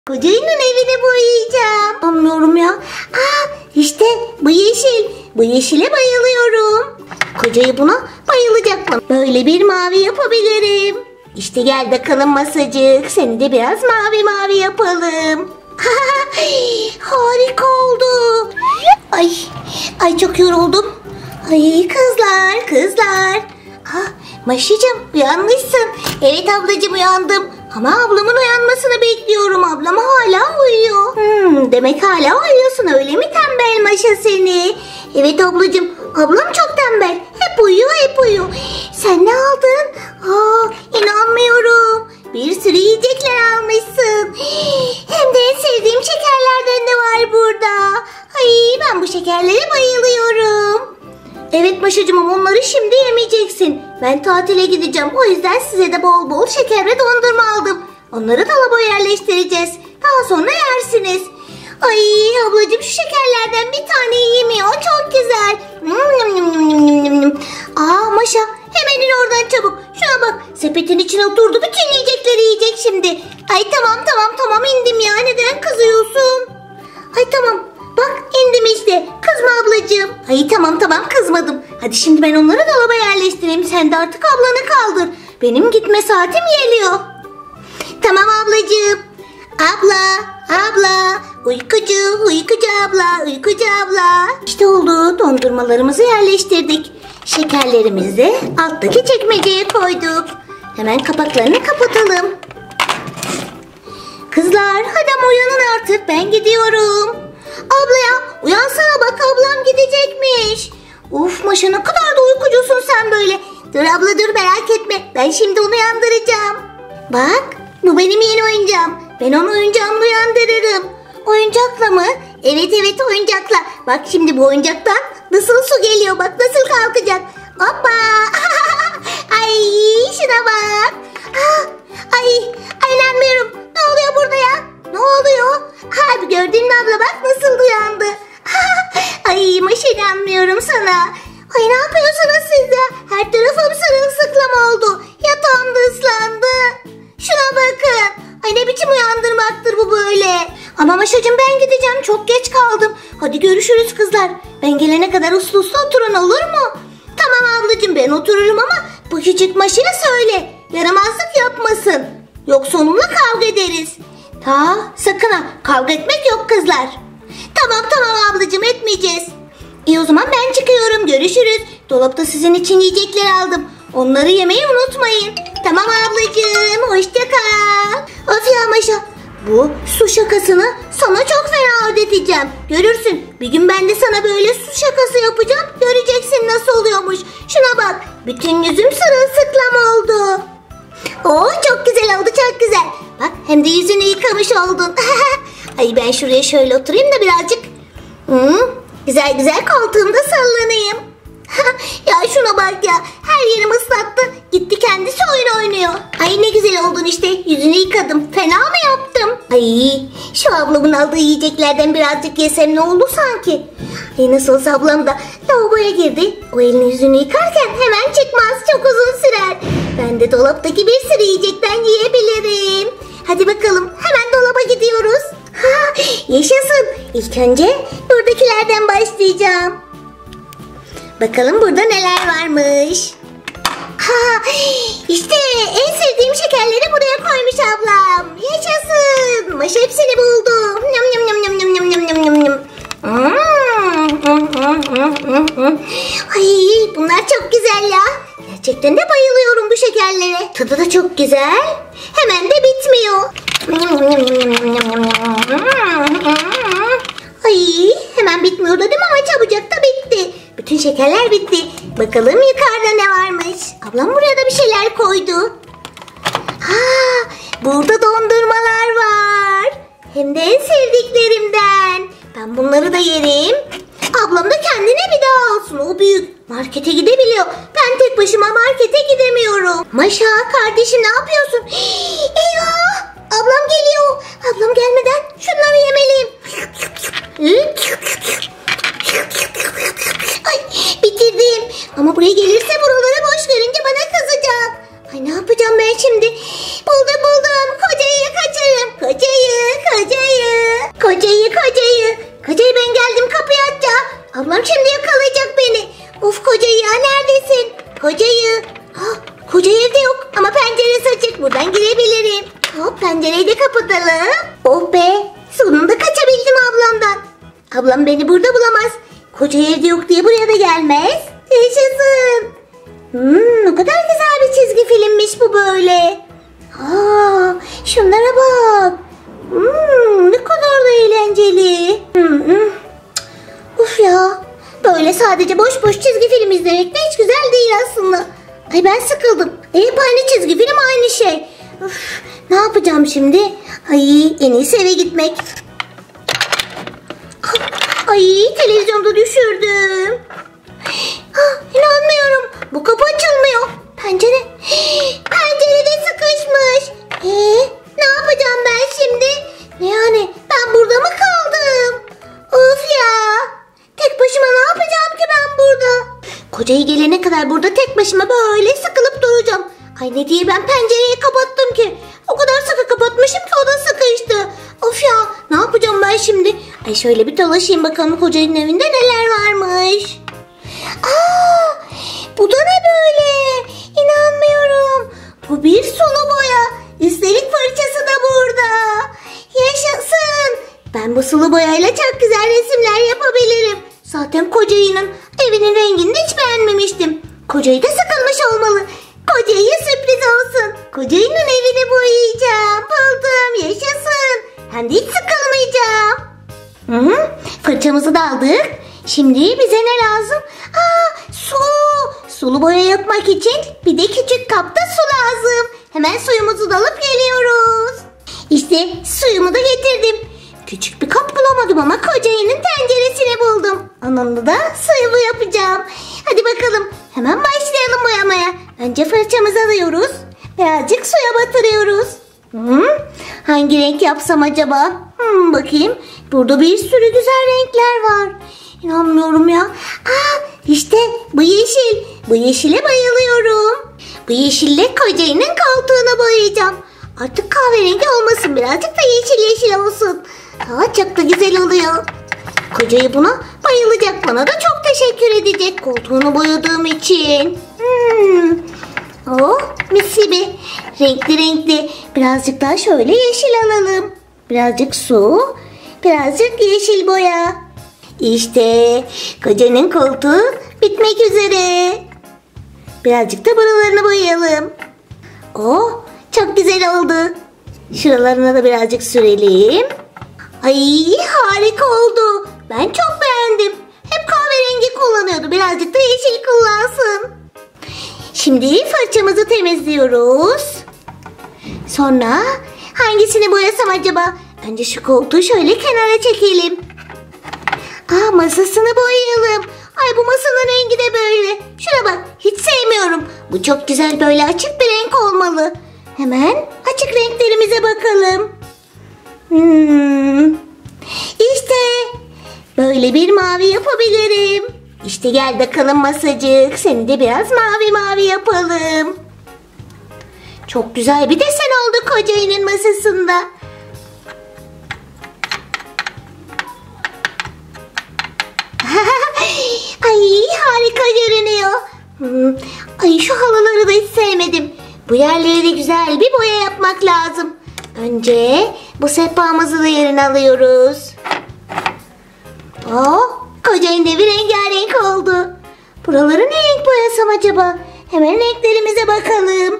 Kocayının evini boyayacağım. Anlamıyorum ya. İşte bu yeşil. Bu yeşile bayılıyorum. Kocayı buna bayılacak mı? Böyle bir mavi yapabilirim. İşte gel bakalım masacık. Seni de biraz mavi mavi yapalım. Harika oldu. Ay çok yoruldum. Ay kızlar. Maşicim uyanmışsın. Evet ablacığım uyandım. Ama ablamın uyanmasını bekliyorum. Ablam hala uyuyor. Demek hala uyuyorsun öyle mi tembel Maşa seni? Evet ablacığım. Ablam çok tembel. Hep uyuyor. Sen ne aldın? İnanmıyorum. Bir sürü yiyecekler almışsın. Hem de en sevdiğim şekerlerden de var burada. Ay ben bu şekerlere bayılıyorum. Evet Maşacığım ama onları şimdi yemeyeceksin. Ben tatile gideceğim. O yüzden size de bol bol şeker ve dondurma aldım. Onları dolaba yerleştireceğiz. Daha sonra yersiniz. Ay ablacığım şu şekerlerden bir tane yiyeyim ya. O çok güzel. Maşa hemen in oradan çabuk. Şuna bak sepetin içine oturdu. Bütün yiyecekleri yiyecek şimdi. Ay tamam indim ya. Neden kızıyorsun? Ay tamam. Bak indim işte. Kızma ablacığım. Ay tamam kızmadım. Hadi şimdi ben onları dolaba yerleştireyim. Sen de artık ablanı kaldır. Benim gitme saatim geliyor. Tamam ablacığım. Abla. Uykucu abla. İşte oldu. Dondurmalarımızı yerleştirdik. Şekerlerimizi de alttaki çekmeceye koyduk. Hemen kapaklarını kapatalım. Kızlar hadi ama uyanın artık. Ben gidiyorum. Abla ya uyansana bak ablam gidecekmiş. Uf Maşa ne kadar da uykucusun sen böyle. Dur abla dur merak etme. Ben şimdi onu uyandıracağım. Bak bu benim yeni oyuncağım. Ben onu oyuncağımla uyandırırım. Oyuncakla mı? Evet oyuncakla. Bak şimdi bu oyuncaktan nasıl su geliyor. Bak nasıl kalkacak. Hoppa. Ay şuna bak. Ay inanmıyorum. Ne oluyor burada ya? Ne oluyor? Gördün mü abla bak nasıl uyandı. Ay Maşa inanmıyorum sana. Ay ne yapıyorsunuz siz ya? Her tarafım sırılsıklam oldu. Yatağım da ıslandı. Şuna bakın. Ay ne biçim uyandırmaktır bu böyle. Ama Maşacığım ben gideceğim. Çok geç kaldım. Hadi görüşürüz kızlar. Ben gelene kadar uslu oturun olur mu? Tamam ablacığım ben otururum ama bu küçük Maşa'ya söyle. Yaramazlık yapmasın. Yoksa onunla kavga ederiz. Sakın ha kavga etmek yok kızlar. Tamam ablacığım etmeyeceğiz. İyi o zaman ben çıkıyorum görüşürüz. Dolapta sizin için yiyecekler aldım. Onları yemeyi unutmayın. Tamam ablacığım hoşça kal. Of ya Maşa bu su şakasını sana çok fena ödeteceğim. Görürsün bir gün ben de sana böyle su şakası yapacağım. Göreceksin nasıl oluyormuş. Şuna bak bütün yüzüm sırılsıklam oldu. Çok güzel oldu çok güzel. Bak hem de yüzünü yıkamış oldun. Ay ben şuraya şöyle oturayım da birazcık. Güzel koltuğumda sallanayım. Ya şuna bak ya. Her yerim ıslattı. Gitti kendisi oyun oynuyor. Ay ne güzel oldun işte. Yüzünü yıkadım. Fena mı yaptım? Ay şu ablamın aldığı yiyeceklerden birazcık yesem ne oldu sanki? Ay nasıl olsa ablam da lavaboya girdi. O elini yüzünü yıkarken hemen çıkmaz. Çok uzun sürer. Ben de dolaptaki bir sürü yiyecekten yiyebilirim. Hadi bakalım hemen dolaba gidiyoruz. Yaşasın. İlk önce buradakilerden başlayacağım. Bakalım burada neler varmış. İşte en sevdiğim şekerleri buraya koymuş ablam. Yaşasın. Maşa hepsini buldu. Ay bunlar çok güzel ya. Gerçekten de bayılıyorum bu şekerlere. Tadı da çok güzel. Hemen de bitmiyor. Ay hemen bitmiyor dedim ama çabucak da bitti. Bütün şekerler bitti. Bakalım yukarıda ne varmış. Ablam buraya da bir şeyler koydu. Burada dondurmalar var. Hem de en sevdiklerimden. Ben bunları da yerim. Ablam da kendine bir daha alsın. O büyük. Markete gidebiliyor. Ben tek başıma markete gidemiyorum. Maşa kardeşim ne yapıyorsun? Eyvah! Ablam geliyor. Ablam gelmeden şunları yemeliyim. Ay bitirdim. Ama buraya gelirse buraları boş görünce bana kızacak. Ay ne yapacağım ben şimdi? Buldum. Kocayı kaçırırım. Kocayı Oh be, sonunda kaçabildim ablamdan. Ablam beni burada bulamaz. Koca evde yok diye buraya da gelmez. Yaşasın. Ne kadar güzel bir çizgi filmmiş bu böyle. Şunlara bak. Ne kadar da eğlenceli. Uf ya. Böyle sadece boş boş çizgi film izlemek de hiç güzel değil aslında. Ay ben sıkıldım. Hep aynı çizgi film, aynı şey. Uf, ne yapacağım şimdi? Ay en iyisi eve gitmek. Ay televizyonda düşürdüm. İnanmıyorum. Bu kapı açılmıyor. Pencerede sıkışmış. Ne yapacağım ben şimdi? Ne yani? Ben burada mı kaldım? Of ya. Tek başıma ne yapacağım ki ben burada? Kocayı gelene kadar burada tek başıma böyle sıkılıp duracağım. Ay ne diye ben pencereyi kapattım ki? O kadar sıkı kapatmışım ki o da sıkıştı. Of ya, ne yapacağım ben şimdi? Ay şöyle bir dolaşayım bakalım kocanın evinde neler varmış. Bu da ne böyle? İnanmıyorum. Bu bir sulu boya. Üstelik fırçası da burada. Yaşasın. Ben bu sulu boyayla çok güzel resimler yapabilirim. Zaten kocayının evinin rengini hiç beğenmemiştim. Kocayı da sıkılmış olmalı. Kocayı sürpriz olsun. Kocayının evini boyayacağım. Buldum. Yaşasın. Hem de hiç sıkılmayacağım. Fırçamızı da aldık. Şimdi bize ne lazım? Su. Sulu boya yapmak için bir de küçük kapta su lazım. Hemen suyumuzu da alıp geliyoruz. İşte suyumu da getirdim. Küçük bir kap bulamadım ama kocayının tenceresini buldum. Onunla da suyumu yapacağım. Hadi bakalım hemen başlayalım boyamaya. Önce fırçamızı alıyoruz. Birazcık suya batırıyoruz. Hangi renk yapsam acaba? Bakayım. Burada bir sürü güzel renkler var. İnanmıyorum ya. İşte bu yeşil. Bu yeşile bayılıyorum. Bu yeşille kocayının koltuğunu boyayacağım. Artık kahverengi olmasın. Birazcık da yeşil yeşil olsun. Çok da güzel oluyor. Kocayı buna bayılacak. Bana da çok teşekkür edecek koltuğunu boyadığım için. Mis gibi. Renkli renkli. Birazcık daha şöyle yeşil alalım. Birazcık su. Birazcık yeşil boya. İşte kocanın koltuğu bitmek üzere. Birazcık da buralarını boyayalım. Çok güzel oldu. Şuralarına da birazcık sürelim. Ay harika oldu. Ben çok beğendim. Hep kahverengi kullanıyordu. Birazcık da yeşil kullansın. Şimdi fırçamızı temizliyoruz. Sonra hangisini boyasam acaba? Önce şu koltuğu şöyle kenara çekelim. Masasını boyayalım. Ay bu masanın rengi de böyle. Şuna bak, hiç sevmiyorum. Bu çok güzel, böyle açık bir renk olmalı. Hemen açık renklerimize bakalım. İşte böyle bir mavi yapabilirim. İşte gel bakalım masacık. Seni de biraz mavi mavi yapalım. Çok güzel bir desen oldu kocayının masasında. Ay harika görünüyor. Ay şu halıları da hiç sevmedim. Bu yerlere de güzel bir boya yapmak lazım. Önce bu sehpamızı da yerine alıyoruz. Kocayın evi rengarenk oldu. Buraları ne renk boyasam acaba? Hemen renklerimize bakalım.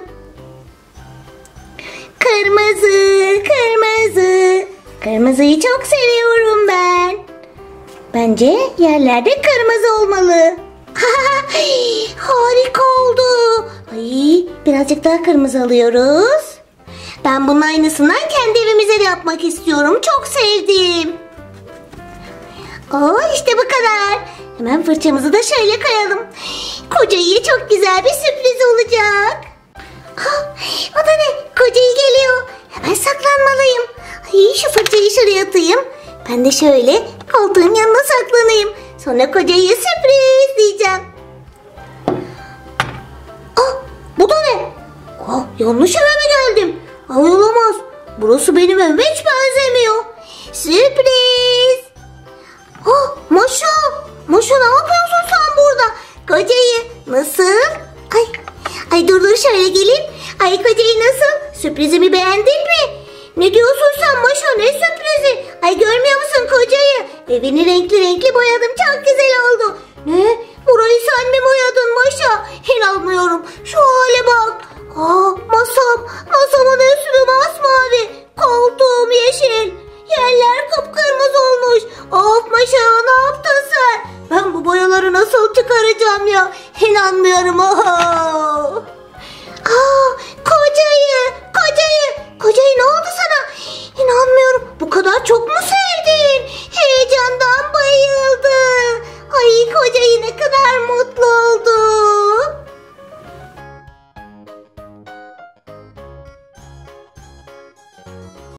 Kırmızı, kırmızı. Kırmızıyı çok seviyorum ben. Bence yerlerde kırmızı olmalı. Harika oldu. Ay, birazcık daha kırmızı alıyoruz. Ben bunun aynısından kendi evimize de yapmak istiyorum. Çok sevdim. İşte bu kadar. Hemen fırçamızı da şöyle koyalım. Kocayı çok güzel bir sürpriz olacak. O da ne? Kocayı geliyor. Hemen saklanmalıyım. Ay, şu fırçayı şuraya atayım. Ben de şöyle koltuğun yanına saklanayım. Sonra kocayı sürpriz diyeceğim. Bu da ne? Yanlış eve mi geldim? Ay olamaz. Burası benim evime hiç benzemiyor. Sürpriz. Maşa. Maşa ne yapıyorsun sen burada? Kocayı nasıl? Ay dur şöyle geleyim. Ay kocayı nasıl? Sürprizimi beğendin mi? Ne diyorsun sen Maşa, ne sürprizi? Ay görmüyor musun kocayı? Evini renkli renkli boyadım, çok güzel oldu. Ne? Burayı sen mi boyadın Maşa? İnanmıyorum, şu hale bak. Masamın üstü masmavi, koltuğum yeşil, yerler kıpkırmızı olmuş. Of Maşa, ne yaptın sen? Ben bu boyaları nasıl çıkaracağım ya? İnanmıyorum.